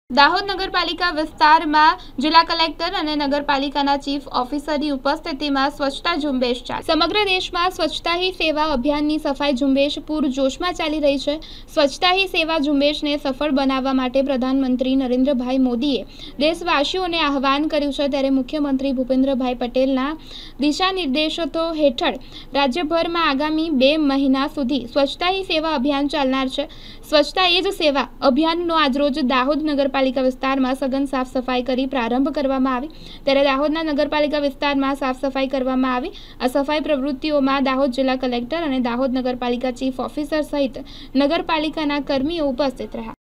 દાહોદ નગરપાલિકા વિસ્તારમાં જિલ્લા કલેક્ટર અને નગરપાલિકાના ચીફ ઓફિસરની ઉપસ્થિતિમાં સ્વચ્છતા ઝુંબેશ ચાલી। સમગ્ર દેશમાં સ્વચ્છતા હી સેવા અભિયાનની સફાઈ ઝુંબેશ પૂરજોશમાં ચાલી રહી છે। સ્વચ્છતા હી સેવા ઝુંબેશને સફળ બનાવવા માટે પ્રધાનમંત્રી નરેન્દ્રભાઈ મોદીએ દેશવાસીઓને આહવાન કર્યું છે, ત્યારે મુખ્યમંત્રી ભૂપેન્દ્રભાઈ પટેલના દિશા નિર્દેશો હેઠળ રાજ્યભરમાં આગામી 2 મહિના સુધી સ્વચ્છતા હી સેવા અભિયાન ચાલનાર છે। સ્વચ્છતા એ જ સેવા અભિયાનનો આજરોજ દાહોદ નગરપાલિકા વિસ્તારમાં સઘન સાફ સફાઈ કરી પ્રારંભ કરવામાં આવી, ત્યારે દાહોદના નગરપાલિકા વિસ્તારમાં સાફ સફાઈ કરવામાં આવી। આ સફાઈ પ્રવૃત્તિઓમાં દાહોદ જિલ્લા કલેક્ટર અને દાહોદ નગરપાલિકા ચીફ ઓફિસર સહિત નગરપાલિકાના કર્મીઓ ઉપસ્થિત રહ્યા।